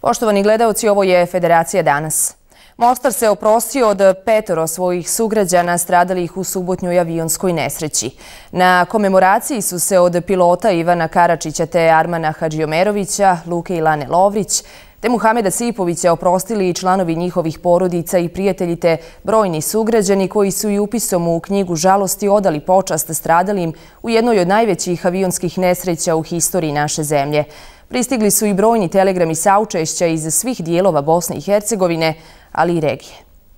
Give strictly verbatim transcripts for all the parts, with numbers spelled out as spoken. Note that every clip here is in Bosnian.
Poštovani gledaoci, ovo je Federacija danas. Mostar se oprostio od petoro svojih sugrađana stradalih u subotnjoj avionskoj nesreći. Na komemoraciji su se od pilota Ivana Karačića te Armana Hadžiomerovića, Luke i Lane Lovrić, te Muhameda Sipovića oprostili i članovi njihovih porodica i prijatelji te brojni sugrađani koji su i upisom u knjigu žalosti odali počast stradalim u jednoj od najvećih avionskih nesreća u historiji naše zemlje. Pristigli su i brojni telegrami saučešća iz svih dijelova Bosne i Hercegovine, ali i regije.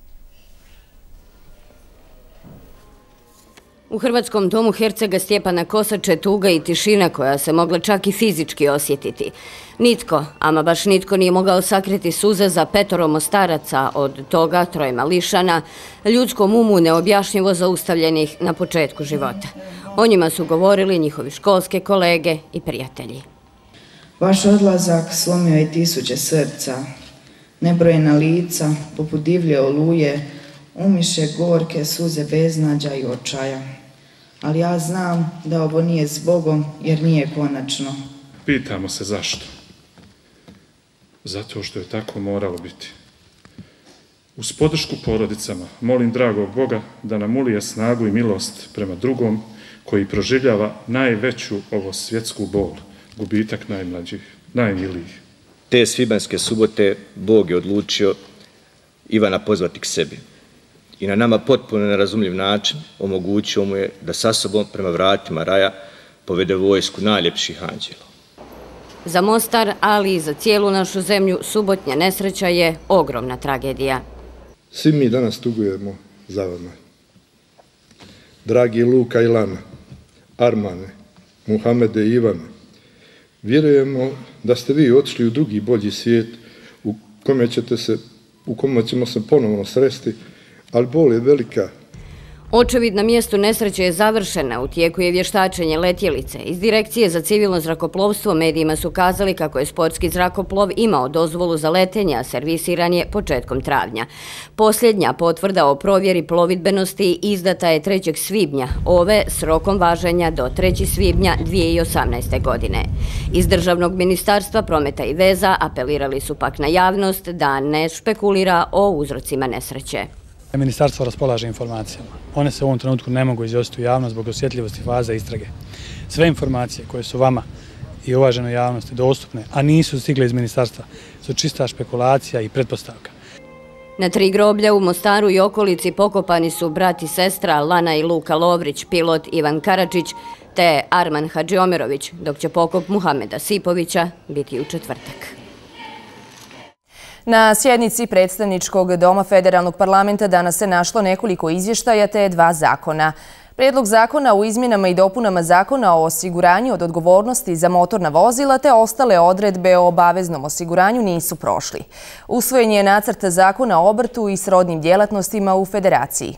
U Hrvatskom domu Hercega Stjepana Kosače tuga i tišina koja se mogla čak i fizički osjetiti. Nitko, ama baš nitko nije mogao sakriti suze za petoro Mostaraca, od toga troje mališana, ljudskom umu neobjašnjivo zaustavljenih na početku života. O njima su govorili njihovi školske kolege i prijatelji. Vaš odlazak slomio je tisuće srca, nebrojena lica, poput divlje oluje, umiše gorke suze beznađa i očaja. Ali ja znam da ovo nije zbogom, jer nije konačno. Pitamo se zašto. Zato što je tako moralo biti. Uz podršku porodicama molim dragog Boga da nam ulije snagu i milost prema drugom koji proživljava najveću ovo svjetsku bol, gubitak najmlađih, najmilijih. Te svibanjske subote Bog je odlučio Ivana pozvati k sebi i na nama potpuno nerazumljiv način omogućio mu je da sa sobom prema vratima raja povede vojsku najljepših anđela. Za Mostar, ali i za cijelu našu zemlju, subotnja nesreća je ogromna tragedija. Svi mi danas tugujemo za vama. Dragi Luka i Lana, Armane, Muhamede i Ivane, vjerujemo da ste vi otišli u drugi bolji svijet u kome ćete se, u kome ćemo se ponovno sresti, ali bol je velika. Očevid na mjestu nesreće je završena, u tijeku je vještačenje letjelice. Iz Direkcije za civilno zrakoplovstvo medijima su kazali kako je sportski zrakoplov imao dozvolu za letenje, a servisiran je početkom travnja. Posljednja potvrda o provjeri plovidbenosti izdata je trećeg svibnja, ove s rokom važenja do trećeg svibnja dvije tisuće osamnaeste. godine. Iz Državnog ministarstva prometa i veza apelirali su pak na javnost da ne špekulira o uzrocima nesreće. Ministarstvo raspolaže informacijama. One se u ovom trenutku ne mogu izvijestiti u javnost zbog osjetljivosti faze istrage. Sve informacije koje su vama i uvaženoj javnosti dostupne, a nisu stigle iz ministarstva, su čista špekulacija i pretpostavka. Na tri groblja u Mostaru i okolici pokopani su brat i sestra Lana i Luka Lovrić, pilot Ivan Karačić te Arman Hadžiomerović, dok će pokop Muhameda Sipovića biti u četvrtak. Na sjednici predstavničkog doma Federalnog parlamenta danas se našlo nekoliko izvještaja te dva zakona. Prijedlog zakona o izmjenama i dopunama zakona o osiguranju od odgovornosti za motorna vozila te ostale odredbe o obaveznom osiguranju nisu prošli. Usvojen je nacrt zakona o obrtu i srodnim djelatnostima u Federaciji.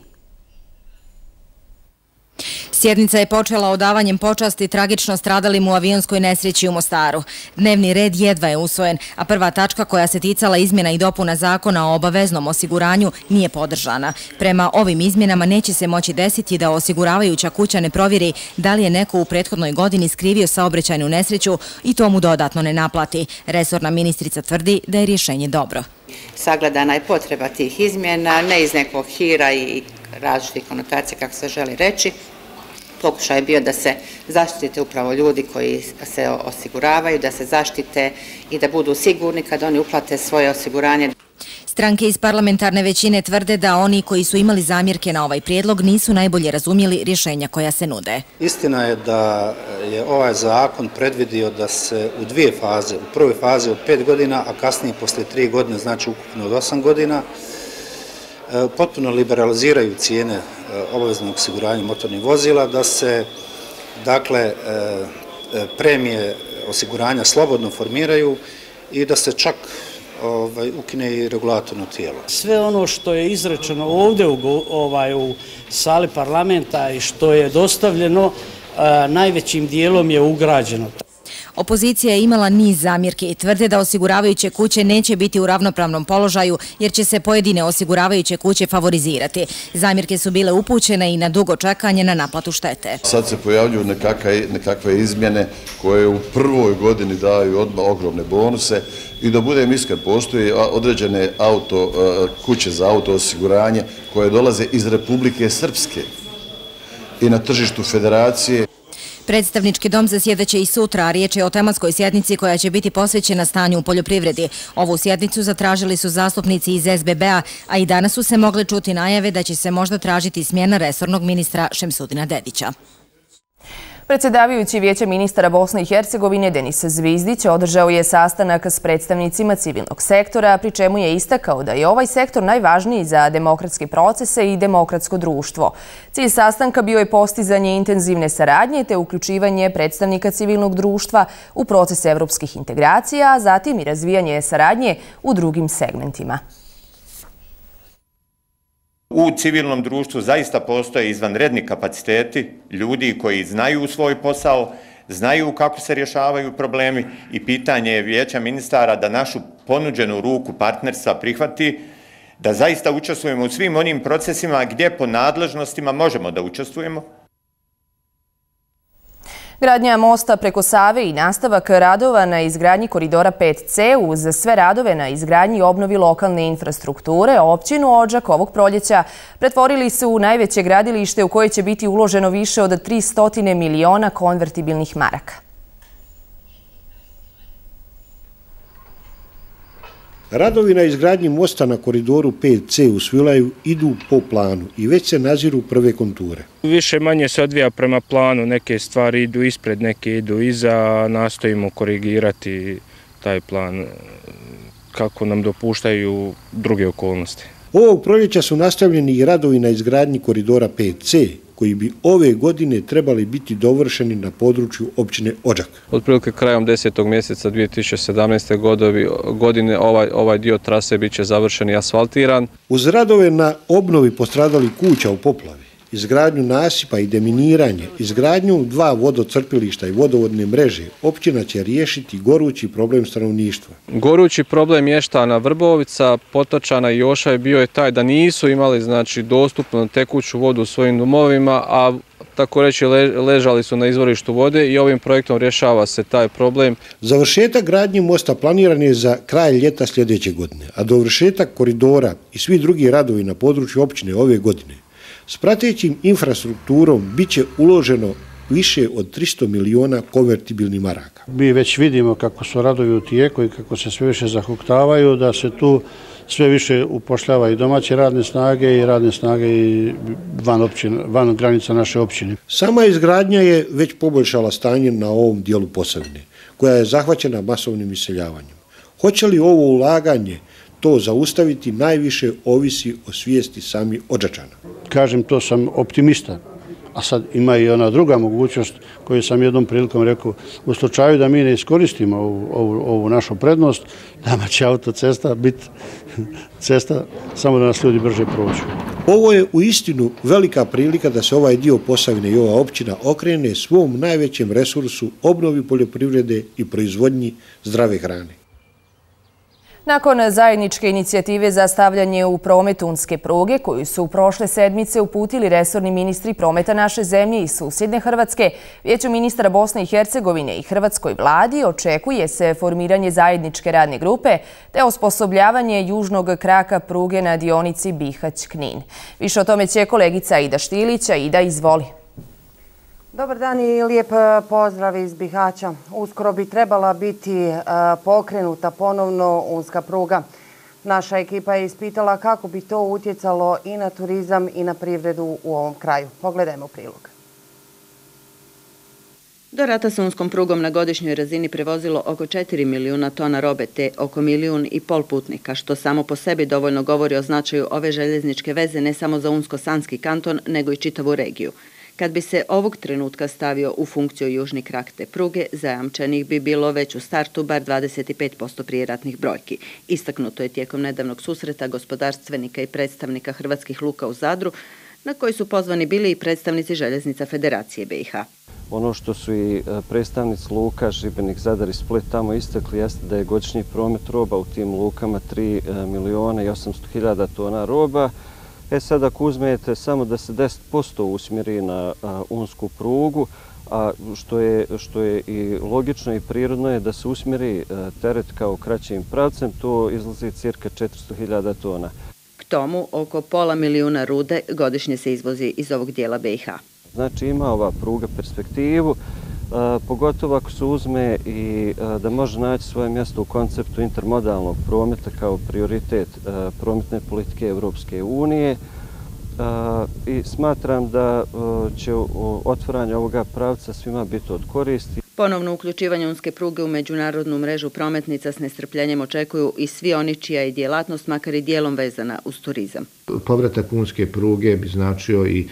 Sjednica je počela odavanjem počasti tragično stradalim u avionskoj nesreći u Mostaru. Dnevni red jedva je usvojen, a prva tačka koja se ticala izmjena i dopuna zakona o obaveznom osiguranju nije podržana. Prema ovim izmjenama neće se moći desiti da osiguravajuća kuća ne provjeri da li je neko u prethodnoj godini skrivio saobraćajnu nesreću i to mu dodatno ne naplati. Resorna ministrica tvrdi da je rješenje dobro. Sagledana je potreba tih izmjena, ne iz nekog hira i različitih konotacija, kako se želi reći. Pokušaj je bio da se zaštite upravo ljudi koji se osiguravaju, da se zaštite i da budu sigurni kad oni uplate svoje osiguranje. Stranke iz parlamentarne većine tvrde da oni koji su imali zamjerke na ovaj prijedlog nisu najbolje razumjeli rješenja koja se nude. Istina je da je ovaj zakon predvidio da se u dvije faze, u prvoj fazi od pet godina, a kasnije posle tri godine, znači ukupno od osam godina, potpuno liberaliziraju cijene obaveznog osiguranja motornih vozila, da se dakle premije osiguranja slobodno formiraju i da se čak ovaj, ukine i regulatorno tijelo. Sve ono što je izrečeno ovdje u, ovaj, u sali parlamenta i što je dostavljeno najvećim dijelom je ugrađeno. Opozicija je imala niz zamjerki i tvrde da osiguravajuće kuće neće biti u ravnopravnom položaju jer će se pojedine osiguravajuće kuće favorizirati. Zamjerke su bile upućene i na dugo čekanje na naplatu štete. Sad se pojavljuju nekakve izmjene koje u prvoj godini daju odmah ogromne bonuse i da budem iskren, postoji određene auto, kuće za auto osiguranje koje dolaze iz Republike Srpske i na tržištu federacije. Predstavnički dom zasjedaće i sutra, a riječ je o tematskoj sjednici koja će biti posvećena stanju u poljoprivredi. Ovu sjednicu zatražili su zastupnici iz S B B-a, a i danas su se mogle čuti najave da će se možda tražiti smjena resornog ministra Šemsudina Dedića. Predsjedavajući Vijeća ministara Bosne i Hercegovine Denis Zvizdić održao je sastanak s predstavnicima civilnog sektora, pri čemu je istakao da je ovaj sektor najvažniji za demokratske procese i demokratsko društvo. Cilj sastanka bio je postizanje intenzivne saradnje te uključivanje predstavnika civilnog društva u proces evropskih integracija, a zatim i razvijanje saradnje u drugim segmentima. U civilnom društvu zaista postoje izvanredni kapaciteti ljudi koji znaju svoj posao, znaju kako se rješavaju problemi i pitanje je Vijeća ministara da našu ponuđenu ruku partnerstva prihvati, da zaista učestvujemo u svim onim procesima gdje po nadležnostima možemo da učestvujemo. Gradnja mosta preko Save i nastavak radova na izgradnji koridora pet C uz sve radove na izgradnji i obnovi lokalne infrastrukture općinu Odžak ovog proljeća pretvorili su u najveće gradilište u koje će biti uloženo više od tristo miliona konvertibilnih maraka. Radovi na izgradnji mosta na koridoru pet C u Svilaju idu po planu i već se naziru prve konture. Više manje se odvija prema planu, neke stvari idu ispred, neke idu iza, nastojimo korigirati taj plan kako nam dopuštaju druge okolnosti. Ovog proljeća su nastavljeni i radovi na izgradnji koridora pet C, koji bi ove godine trebali biti dovršeni na području općine Odžak. Otprilike krajem desetog mjeseca dvije tisuće sedamnaeste. godine ovaj, ovaj dio trase bit će završen i asfaltiran. Uz radove na obnovi postradalih kuća u poplavi, izgradnju nasipa i deminiranje, izgradnju dva vodocrpilišta i vodovodne mreže, općina će riješiti gorući problem stanovništva. Gorući problem mještana Vrbovica, Potočana i Joša je bio je taj da nisu imali znači dostupnu tekuću vodu u svojim domovima, a tako reći ležali su na izvorištu vode i ovim projektom rješava se taj problem. Završetak gradnje mosta planiran je za kraj ljeta sljedeće godine, a dovršetak koridora i svi drugi radovi na području općine ove godine s pratećim infrastrukturom bit će uloženo više od tristo miliona konvertibilnih maraka. Mi već vidimo kako su radovi u tijeku i kako se sve više zahuktavaju, da se tu sve više upošljava i domaće radne snage i radne snage i van, općine, van granica naše općine. Sama izgradnja je već poboljšala stanje na ovom dijelu Posavine, koja je zahvaćena masovnim iseljavanjem. Hoće li ovo ulaganje to zaustaviti, najviše ovisi o svijesti sami Odžačana. Kažem, to sam optimista, a sad ima i ona druga mogućnost koju sam jednom prilikom rekao, u slučaju da mi ne iskoristimo ovu, ovu, ovu našu prednost, nama će autocesta biti cesta samo da nas ljudi brže prođu. Ovo je u istinu velika prilika da se ovaj dio Posavine i ova općina okrene svom najvećem resursu, obnovi poljoprivrede i proizvodnji zdrave hrane. Nakon zajedničke inicijative za stavljanje u promet unske pruge, koju su prošle sedmice uputili resorni ministri prometa naše zemlje i susjedne Hrvatske, Vijeću ministara Bosne i Hercegovine i Hrvatskoj vladi očekuje se formiranje zajedničke radne grupe te osposobljavanje južnog kraka pruge na dionici Bihać-Knin. Više o tome će kolegica Aida Štilić. Aida, izvoli. Dobar dan i lijep pozdrav iz Bihaća. Uskoro bi trebala biti pokrenuta ponovno unska pruga. Naša ekipa je ispitala kako bi to utjecalo i na turizam i na privredu u ovom kraju. Pogledajmo prilog. Do rata s unskom prugom na godišnjoj razini prevozilo oko četiri milijuna tona robe te oko milijun i pol putnika, što samo po sebi dovoljno govori o značaju ove željezničke veze ne samo za Unsko-Sanski kanton, nego i čitavu regiju. Kad bi se ovog trenutka stavio u funkciju južni krak te pruge, zajamčenih bi bilo već u startu bar dvadeset pet posto prijeratnih brojki. Istaknuto je tijekom nedavnog susreta gospodarstvenika i predstavnika hrvatskih luka u Zadru, na koji su pozvani bili i predstavnici Željeznica Federacije B i H. Ono što su i predstavnici luka Šibenik, Zadar i Split tamo istakli jeste da je godišnji promet roba u tim lukama tri miliona i osamsto hiljada tona roba. E sad ako uzmete samo da se deset posto usmjeri na unsku prugu, a što je, što je i logično i prirodno je da se usmjeri teret kao kraćim pravcem, to izlazi cirka četiristo hiljada tona. K tomu oko pola milijuna rude godišnje se izvozi iz ovog dijela B i H. Znači ima ova pruga perspektivu, pogotovo ako se uzme i da može naći svoje mjesto u konceptu intermodalnog prometa kao prioritet prometne politike Evropske unije. I smatram da će otvaranje ovoga pravca svima biti od koristi. Ponovno uključivanje unske pruge u međunarodnu mrežu prometnica s nestrpljenjem očekuju i svi oni čija je djelatnost makar i dijelom vezana uz turizam. Povratak unske pruge bi značio i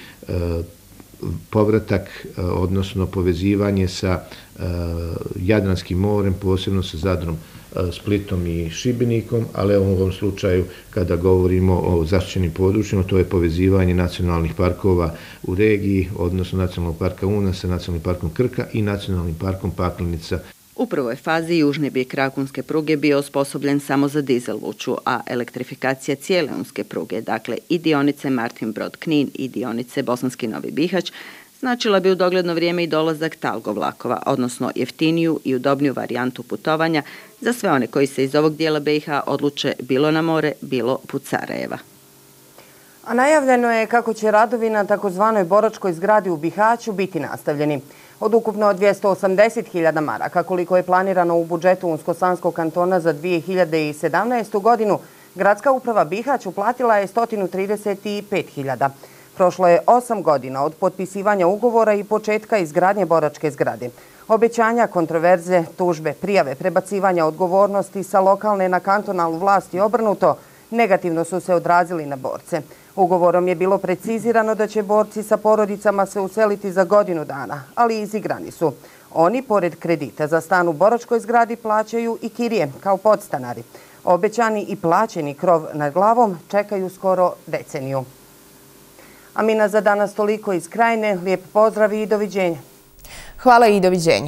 povratak, odnosno povezivanje sa Jadranskim morem, posebno sa Zadrom, Splitom i Šibenikom, ali u ovom slučaju kada govorimo o zaštićenim područjima, to je povezivanje nacionalnih parkova u regiji, odnosno Nacionalnog parka Una sa Nacionalnim parkom Krka i Nacionalnim parkom Paklenica. U prvoj fazi južni bijeg Rakunske pruge bio osposobljen samo za dizel vuču, a elektrifikacija cijele unske pruge, dakle i dionice Martin Brod-Knin i dionice Bosanski Novi Bihać, značila bi u dogledno vrijeme i dolazak talgo vlakova, odnosno jeftiniju i udobniju varijantu putovanja za sve one koji se iz ovog dijela B i H odluče bilo na more, bilo put Sarajeva. A najavljeno je kako će radovi na takozvanoj boračkoj zgradi u Bihaću biti nastavljeni. Od ukupno dvjesto osamdeset hiljada maraka, koliko je planirano u budžetu Unsko-Sanskog kantona za dvije hiljade sedamnaestu. godinu, gradska uprava Bihać uplatila je sto trideset pet hiljada. Prošlo je osam godina od potpisivanja ugovora i početka izgradnje boračke zgrade. Obećanja, kontroverze, tužbe, prijave, prebacivanja odgovornosti sa lokalne na kantonalnu vlast i obrnuto negativno su se odrazili na borce. Ugovorom je bilo precizirano da će borci sa porodicama se useliti za godinu dana, ali izigrani su. Oni, pored kredita za stan u boračkoj zgradi, plaćaju i kirije kao podstanari. Obećani i plaćeni krov nad glavom čekaju skoro deceniju. A Mina, za danas toliko iz Krajine. Lijep pozdrav i doviđenja. Hvala i doviđenja.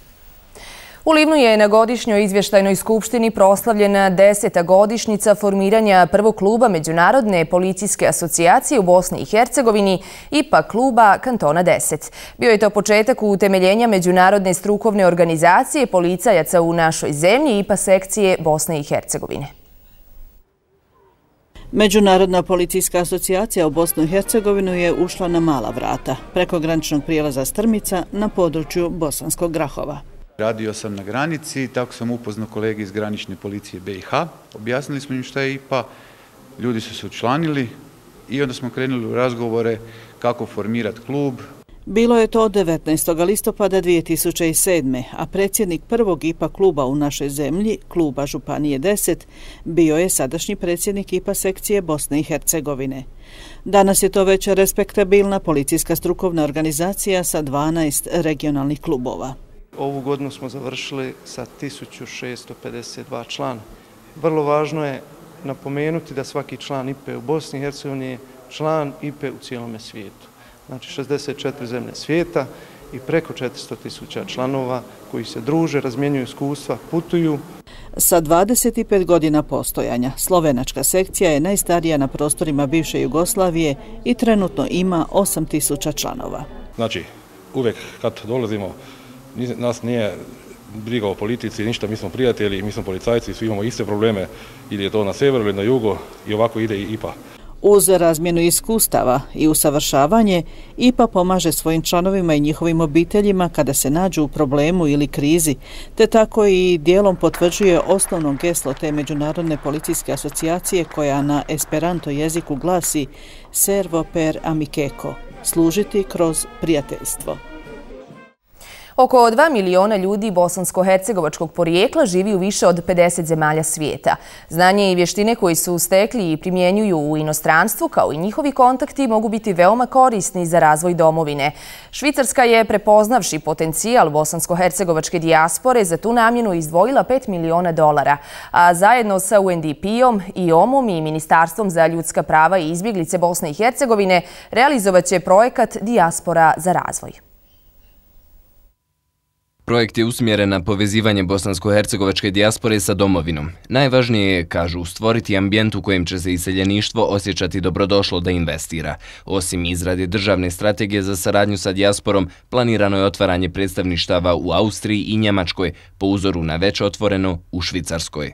U Livnu je na godišnjoj izvještajnoj skupštini proslavljena deseta godišnjica formiranja prvog kluba Međunarodne policijske asocijacije u Bosni i Hercegovini, I P A kluba Kantona deset. Bio je to početak utemeljenja Međunarodne strukovne organizacije policajaca u našoj zemlji I P A sekcije Bosne i Hercegovine. Međunarodna policijska asocijacija u Bosnu i Hercegovinu je ušla na mala vrata, preko graničnog prijelaza Strmica na području Bosanskog Grahova. Radio sam na granici, tako sam upoznao kolege iz granične policije B i H. Objasnili smo im šta je I P A, ljudi su se učlanili i onda smo krenuli u razgovore kako formirati klub. Bilo je to devetnaestog listopada dvije tisuće sedme. a predsjednik prvog I P A kluba u našoj zemlji, kluba Županije deset, bio je sadašnji predsjednik I P A sekcije Bosne i Hercegovine. Danas je to već respektabilna policijska strukovna organizacija sa dvanaest regionalnih klubova. Ovu godinu smo završili sa tisuću šesto pedeset dva člana. Vrlo važno je napomenuti da svaki član I P A u Bosni i Hercegovini je član I P A u cijelome svijetu. Znači šezdeset četiri zemlje svijeta i preko četiristo tisuća članova koji se druže, razmjenjuju iskustva, putuju. Sa dvadeset pet godina postojanja, slovenačka sekcija je najstarija na prostorima bivše Jugoslavije i trenutno ima osam tisuća članova. Znači, uvijek kad dolazimo, nas nije briga o politici, ništa, mi smo prijatelji, mi smo policajci, svi imamo iste probleme, ili je to na severu ili na jugu, i ovako ide i I P A. Uz razmjenu iskustava i usavršavanje, I P A pomaže svojim članovima i njihovim obiteljima kada se nađu u problemu ili krizi, te tako i dijelom potvrđuje osnovno geslo te Međunarodne policijske asocijacije koja na esperanto jeziku glasi Servo per amiceko, služiti kroz prijateljstvo. Oko dva miliona ljudi bosansko-hercegovačkog porijekla živi u više od pedeset zemalja svijeta. Znanje i vještine koji su stekli i primjenjuju u inostranstvu, kao i njihovi kontakti, mogu biti veoma korisni za razvoj domovine. Švicarska je, prepoznavši potencijal bosansko-hercegovačke dijaspore, za tu namjenu izdvojila pet miliona dolara, a zajedno sa U N D P-om, I O M-om i Ministarstvom za ljudska prava i izbjeglice Bosne i Hercegovine realizovat će projekat Dijaspora za razvoj. Projekt je usmjeren na povezivanje bosansko-hercegovačke dijaspore sa domovinom. Najvažnije je, kažu, stvoriti ambijent u kojem će se iseljeništvo osjećati dobrodošlo da investira. Osim izrade državne strategije za saradnju sa dijasporom, planirano je otvaranje predstavništava u Austriji i Njemačkoj, po uzoru na već otvoreno u Švicarskoj.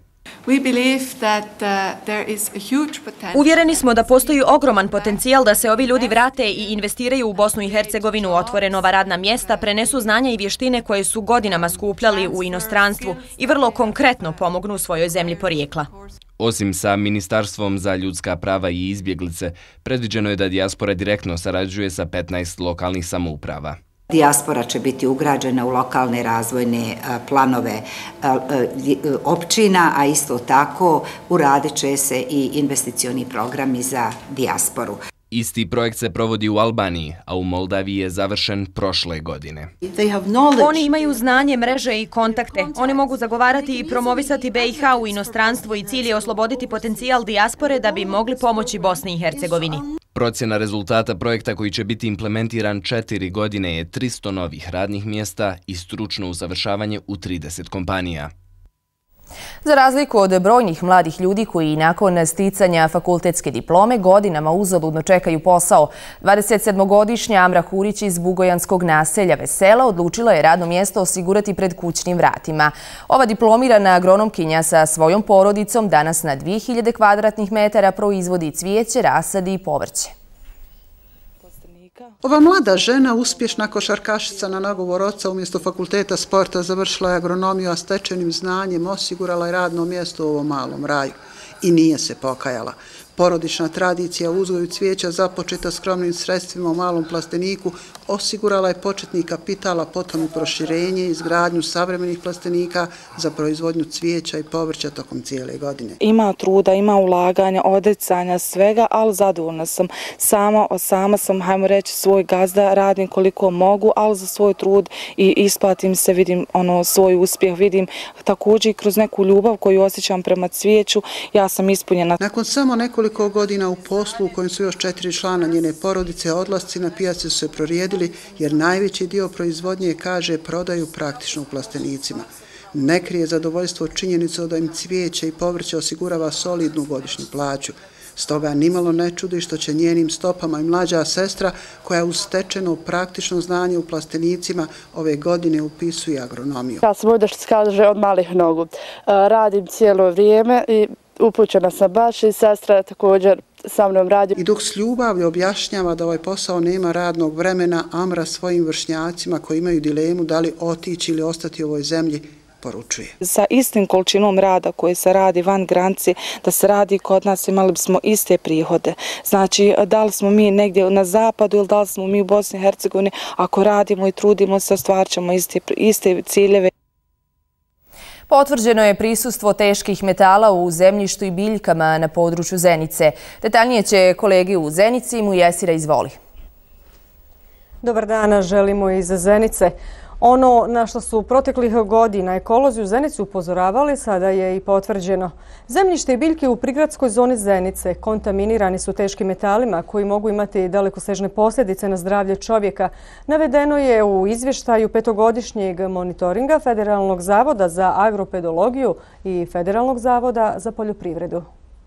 Uvjereni smo da postoji ogroman potencijal da se ovi ljudi vrate i investiraju u Bosnu i Hercegovinu, otvore nova radna mjesta, prenesu znanja i vještine koje su godinama skupljali u inostranstvu i vrlo konkretno pomognu svojoj zemlji porijekla. Osim sa Ministarstvom za ljudska prava i izbjeglice, predviđeno je da dijaspora direktno sarađuje sa petnaest lokalnih samouprava. Dijaspora će biti ugrađena u lokalne razvojne planove općina, a isto tako uradit će se i investicioni programi za dijasporu. Isti projekt se provodi u Albaniji, a u Moldaviji je završen prošle godine. Oni imaju znanje, mreže i kontakte. Oni mogu zagovarati i promovisati B i H u inostranstvu i cilj je osloboditi potencijal dijaspore da bi mogli pomoći Bosni i Hercegovini. Procjena rezultata projekta koji će biti implementiran četiri godine je tristo novih radnih mjesta i stručno usavršavanje u trideset kompanija. Za razliku od brojnih mladih ljudi koji nakon sticanja fakultetske diplome godinama uzaludno čekaju posao, dvadesetsedmogodišnja Amra Hurić iz bugojanskog naselja Vesela odlučila je radno mjesto osigurati pred kućnim vratima. Ova diplomirana agronomkinja sa svojom porodicom danas na dvije hiljade kvadratnih metara proizvodi cvijeće, rasadi i povrće. Ova mlada žena, uspješna košarkašica na nagovor oca umjesto fakulteta sporta, završila je agronomiju, a stečenim znanjem osigurala je radno mjesto u ovom malom raju. I nije se pokajala. Porodična tradicija u uzgoju cvijeća započeta skromnim sredstvima u malom plasteniku osigurala je početni kapital, a potom i proširenje i izgradnju savremenih plastenika za proizvodnju cvijeća i povrća tokom cijele godine. Ima truda, ima ulaganja, odricanja, svega, ali zadovoljna sam. Sama, sama sam, hajmo reći, svoj gazda, radim koliko mogu, ali za svoj trud i isplatim se, vidim ono, svoj uspjeh, vidim također i kroz neku ljubav koju osjećam prema cvijeću, ja sam ispunjena. Nakon samo nekoliko Nekoliko godina u poslu u kojem su još četiri člana njene porodice, odlasci na pijaci su se prorijedili jer najveći dio proizvodnje, kaže, prodaju praktično u plastenicima. Ne krije zadovoljstvo činjenicu da im cvijeće i povrće osigurava solidnu godišnju plaću. Stoga nimalo ne čudi što će njenim stopama i mlađa sestra, koja uz stečeno praktično znanje u plastenicima ove godine upisuje agronomiju. Ja sam ovdje što se kaže od malih nogu. Radim cijelo vrijeme i upućena sam baš i sestra također sa mnom radi. I dok s ljubavlju objašnjava da ovaj posao nema radnog vremena, Amra svojim vršnjacima koji imaju dilemu da li otići ili ostati u ovoj zemlji, poručuje. Sa istim količinom rada koji se radi van granice, da se radi kod nas, imali bismo iste prihode. Znači, da li smo mi negdje na zapadu ili da li smo mi u Bosni i Hercegovini, ako radimo i trudimo se, ostvarit ćemo iste, iste ciljeve. Potvrđeno je prisustvo teških metala u zemljištu i biljkama na području Zenice. Detaljnije će kolegi u Zenici, Mujesira, izvoli. Dobar dan, želimo iz Zenice. Ono na što su proteklih godina ekolozi u Zenici upozoravali, sada je i potvrđeno. Zemljište i biljke u prigradskoj zoni Zenice kontaminirani su teškim metalima koji mogu imati dalekosežne posljedice na zdravlje čovjeka. Navedeno je u izvještaju petogodišnjeg monitoringa Federalnog zavoda za agropedologiju i Federalnog zavoda za poljoprivredu.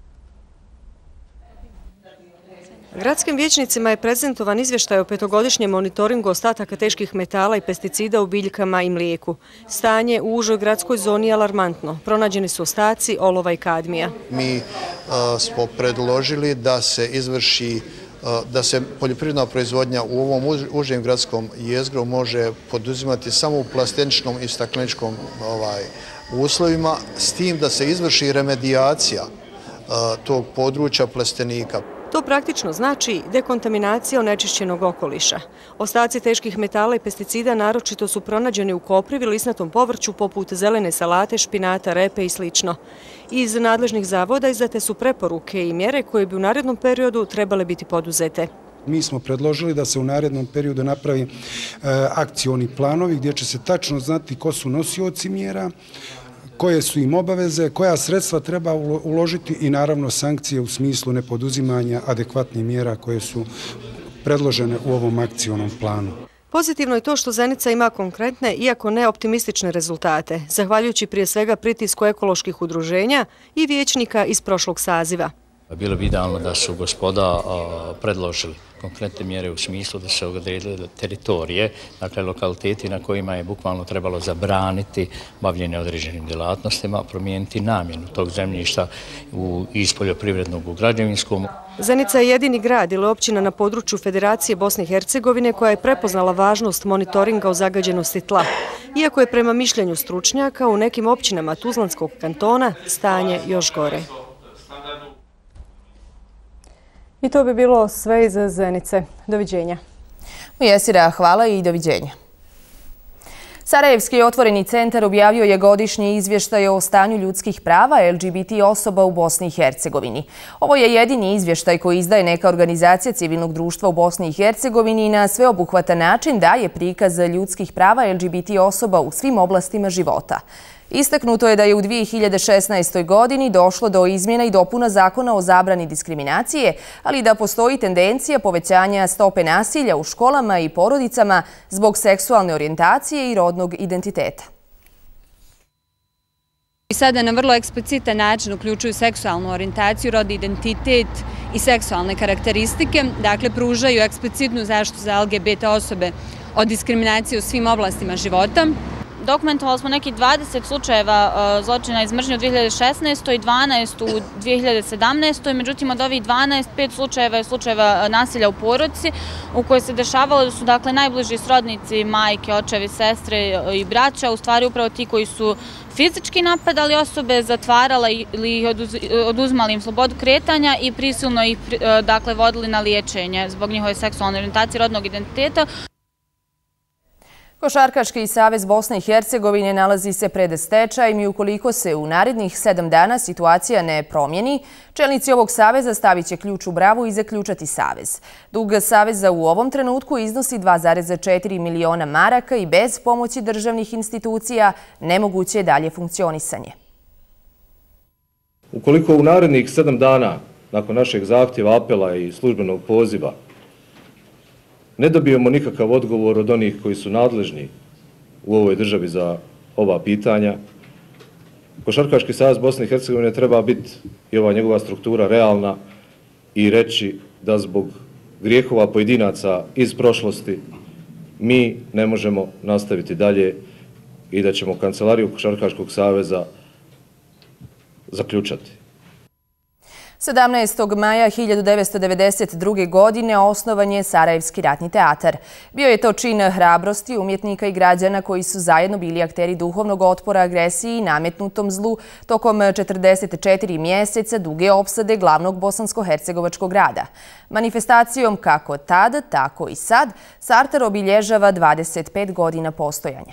Gradskim vijećnicima je prezentovan izvještaj o petogodišnjem monitoringu ostataka teških metala i pesticida u biljkama i mlijeku. Stanje u užoj gradskoj zoni je alarmantno. Pronađeni su ostaci olova i kadmija. Mi smo predložili da se izvrši da se poljoprivredna proizvodnja u ovom užem gradskom jezgru može poduzimati samo u plasteničkom i stakleničkom uslovima, s tim da se izvrši remedijacija tog područja plastenika. To praktično znači dekontaminacija onečišćenog okoliša. Ostaci teških metala i pesticida naročito su pronađeni u koprivi, lisnatom povrću poput zelene salate, špinata, repe i sl. Iz nadležnih zavoda izdate su preporuke i mjere koje bi u narednom periodu trebale biti poduzete. Mi smo predložili da se u narednom periodu napravi akcioni planovi gdje će se tačno znati ko su nosioci mjera, koje su im obaveze, koja sredstva treba uložiti i naravno sankcije u smislu nepoduzimanja adekvatnih mjera koje su predložene u ovom akcionom planu. Pozitivno je to što Zenica ima konkretne, iako ne optimistične rezultate, zahvaljujući prije svega pritisku ekoloških udruženja i vijećnika iz prošlog saziva. Bilo bi idealno da su gospoda predložili konkretne mjere u smislu da se odredile teritorije, dakle lokaliteti na kojima je bukvalno trebalo zabraniti bavljenje određenim djelatnostima, promijeniti namjenu tog zemljišta iz poljoprivrednog u građevinskom. Zenica je jedini grad ili općina na području Federacije Bosne i Hercegovine koja je prepoznala važnost monitoringa o zagađenosti tla. Iako je prema mišljenju stručnjaka u nekim općinama Tuzlanskog kantona stanje još gore. I to bi bilo sve iz Zenice. Doviđenja. Jesira, hvala i doviđenja. Sarajevski otvoreni centar objavio je godišnji izvještaj o stanju ljudskih prava L G B T osoba u Bosni i Hercegovini. Ovo je jedini izvještaj koji izdaje neka organizacija civilnog društva u Bosni i Hercegovini i na sveobuhvatan način daje prikaz ljudskih prava L G B T osoba u svim oblastima života. Istaknuto je da je u dvije hiljade šesnaestoj. godini došlo do izmjena i dopuna zakona o zabrani diskriminacije, ali da postoji tendencija povećanja stope nasilja u školama i porodicama zbog seksualne orijentacije i rodnog identiteta. I sada na vrlo eksplicitan način uključuju seksualnu orijentaciju, rodni identitet i seksualne karakteristike, dakle pružaju eksplicitnu zaštitu za L G B T osobe od diskriminacije u svim oblastima života. Dokumentovali smo nekih dvadeset slučajeva zločina iz mržnje u dvije hiljade šesnaestoj. i dvanaest u dvije hiljade sedamnaestoj. Međutim, od ovih dvanaest, pet slučajeva je slučajeva nasilja u porodici u kojoj se dešavalo da su dakle najbliži srodnici, majke, očevi, sestre i braća, u stvari upravo ti koji su fizički napadali osobe, zatvarala ili oduzmali im slobodu kretanja i prisilno ih dakle vodili na liječenje zbog njihove seksualne orijentacije, rodnog identiteta. Košarkaški savez Bosne i Hercegovine nalazi se pred stečajem i ukoliko se u narednih sedam dana situacija ne promijeni, čelnici ovog saveza stavit će ključ u bravu i zaključati savez. Dug saveza u ovom trenutku iznosi dva zarez četiri miliona maraka i bez pomoći državnih institucija nemoguće je dalje funkcionisanje. Ukoliko u narednih sedam dana nakon našeg zahtjeva, apela i službenog poziva ne dobijemo nikakav odgovor od onih koji su nadležni u ovoj državi za ova pitanja, Košarkaški savez Bosne i Hercegovine treba biti i ova njegova struktura realna i reći da zbog grijehova pojedinaca iz prošlosti mi ne možemo nastaviti dalje i da ćemo kancelariju Košarkaškog saveza zaključati. sedamnaestog maja hiljadu devetsto devedeset druge. godine osnovan je Sarajevski ratni teatar. Bio je to čin hrabrosti umjetnika i građana koji su zajedno bili akteri duhovnog otpora agresiji i nametnutom zlu tokom četrdeset četiri mjeseca duge opsade glavnog bosansko-hercegovačkog grada. Manifestacijom kako tad, tako i sad, Sartar obilježava dvadeset pet godina postojanja.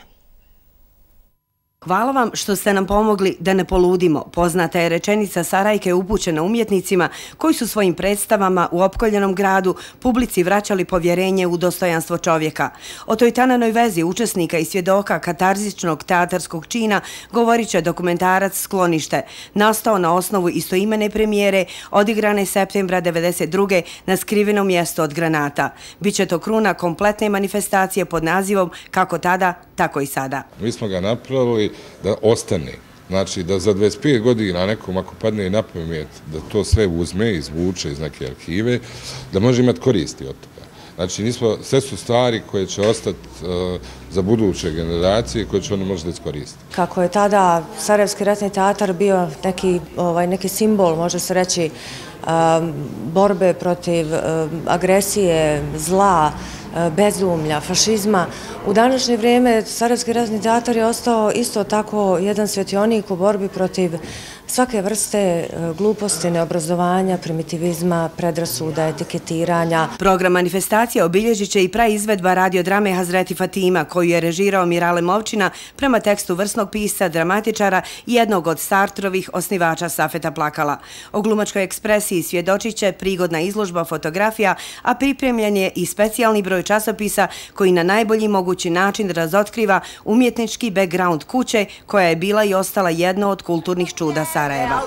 Hvala vam što ste nam pomogli da ne poludimo. Poznata je rečenica Sarajke upućena umjetnicima koji su svojim predstavama u opkoljenom gradu publici vraćali povjerenje u dostojanstvo čovjeka. O toj tananoj vezi učesnika i svjedoka katarzičnog teatarskog čina govorit će dokumentarac Sklonište, nastao na osnovu istoimene premijere odigrane septembra devedeset druge. na skrivenom mjestu od granata. Biće to kruna kompletne manifestacije pod nazivom Kako tada, tako i sada. Mi smo ga napravili da ostane. Znači da za dvadeset pet godina nekom ako padne na pamet da to sve uzme, izvuče iz neke arhive, da može imati koristi od toga. Znači nismo, sve su stvari koje će ostati uh, za buduće generacije koje će oni možda iskoristiti. Kako je tada Sarajevski ratni teatar bio neki, ovaj, neki simbol, može se reći, um, borbe protiv um, agresije, zla, bezumlja, fašizma. U današnje vrijeme Sarajevski ratni teatar je ostao isto tako jedan svjetionik u borbi protiv svake vrste gluposti, neobrazovanja, primitivizma, predrasuda, etiketiranja. Program manifestacije obilježit će i praizvedba radiodrame Hazreti Fatima, koju je režirao Mirale Movčina prema tekstu vrsnog pisca, dramatičara i jednog od Sartrovih osnivača Safeta Plakala. O glumačkoj ekspresiji svjedočit će prigodna izložba fotografija, a pripremljen je i specijalni broj časopisa koji na najbolji mogući način razotkriva umjetnički background kuće koja je bila i ostala jedno od kulturnih čuda Sarajeva.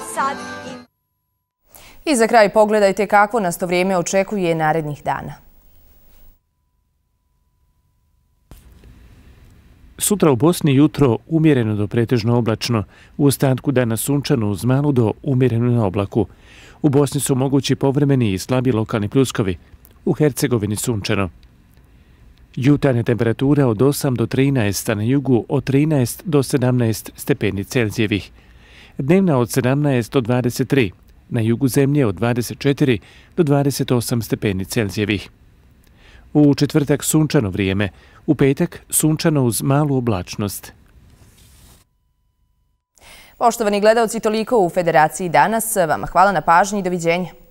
I za kraj pogledajte kakvo nas to vrijeme očekuje narednih dana. Sutra u Bosni jutro umjereno do pretežno oblačno, u ostatku dana sunčano uz malu do umjereno na oblaku. U Bosni su mogući povremeni i slabi lokalni pljuskovi, u Hercegovini sunčano. Jutarnja temperatura od osam do trinaest, a na jugu od trinaest do sedamnaest stepeni Celzijevih. Dnevna od sedamnaest do dvadeset tri, na jugu zemlje od dvadeset četiri do dvadeset osam stepeni Celzijevih. U četvrtak sunčano vrijeme, u petak sunčano uz malu oblačnost. Poštovani gledalci, toliko u Federaciji danas. Vama hvala na pažnji i doviđenja.